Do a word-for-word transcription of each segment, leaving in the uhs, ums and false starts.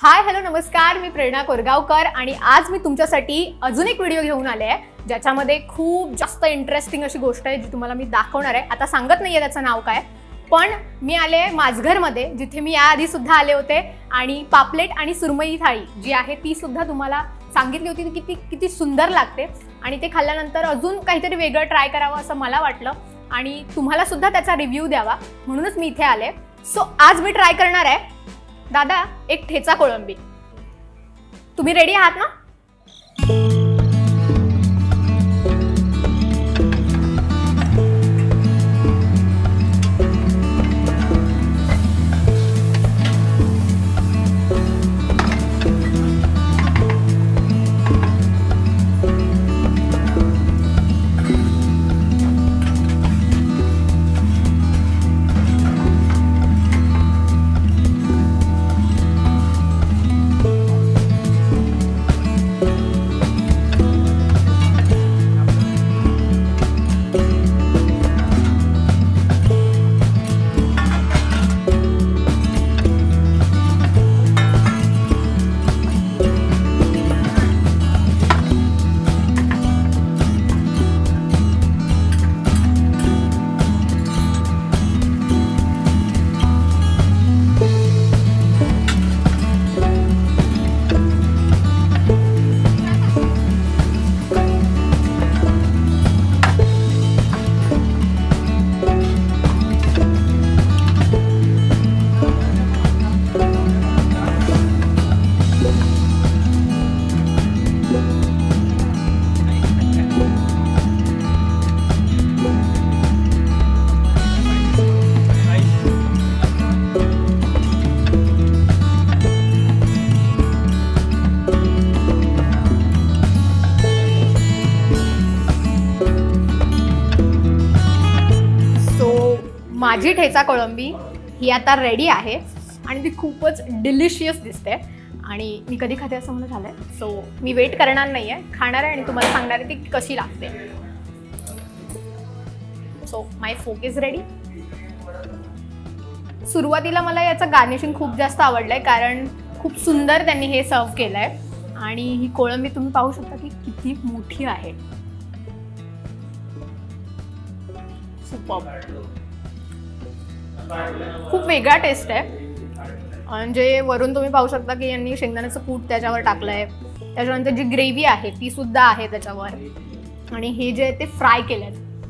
Hi hello नमस्कार, मी प्रेरणा कोरगावकर आणि आज मी तुमच्यासाठी अजून एक व्हिडिओ घेऊन आले आहे ज्याच्यामध्ये खूप जास्त इंटरेस्टिंग अशी गोष्ट आहे जी तुम्हाला मी दाखवणार आहे। आता सांगत नाहीये त्याचं नाव काय, पण मी आले माझघरमध्ये, जिथे मी याआधी सुद्धा आले होते आणि पापलेट आणि सुरमई थाळी जी आहे ती सुद्धा तुम्हाला सांगितली होती की ती किती सुंदर लागते आणि ते खाल्ल्यानंतर अजून काहीतरी वेगळं ट्राय करावं असं मला वाटलं आणि तुम्हाला सुद्धा त्याचा रिव्ह्यू द्यावा म्हणूनच मी इथे आले। सो आज मी ट्राय करणार आहे दादा एक ठेचा कोळंबी। तुम्ही रेडी आहात ना? माझी ठेचा कोळंबी ही आता रेडी आहे आणि ती खूपच डिलिशियस दिसते आणि मी कधी खाते असं मला झालंय। सो मी वेट करणार नाही आहे, खाणार आहे आणि तुम्हाला सांगणार आहे ती कशी लागते। So my folk is ready. सुरुवातीला मला याचं गार्निशिंग खूप जास्त आवडलंय कारण खूप सुंदर त्यांनी हे सर्व केलंय आणि ही कोळंबी तुम्ही पाहू शकता की किती मोठी आहे। सुपर्ब, खूप वेगळा टेस्ट आहे। म्हणजे वरून तुम्ही पाहू शकता की यांनी शेंगदाण्याचं कूट त्याच्यावर टाकलंय, त्याच्यानंतर जी ग्रेव्ही आहे ती सुद्धा आहे त्याच्यावर आणि हे जे ते फ्राय केलंय।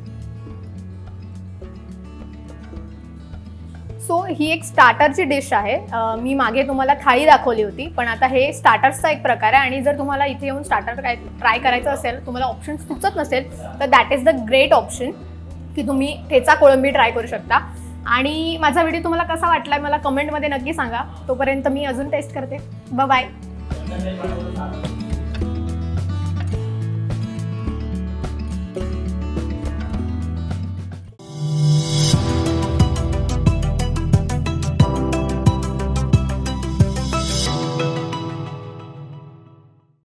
सो ही एक स्टार्टरची डिश आहे। मी मागे तुम्हाला थाळी दाखवली होती, पण आता हे स्टार्टर्सचा एक प्रकार आहे आणि जर तुम्हाला इथे येऊन स्टार्टर काय ट्राय करायचं असेल, तुम्हाला ऑप्शन सुचत नसेल तर that is the great option की तुम्ही ठेचा कोळंबी ट्राय करू शकता। आणि माझा व्हिडिओ तुम्हाला कसा वाटला मला कमेंटमध्ये नक्की सांगा। तोपर्यंत मी अजून टेस्ट करते। Bye bye.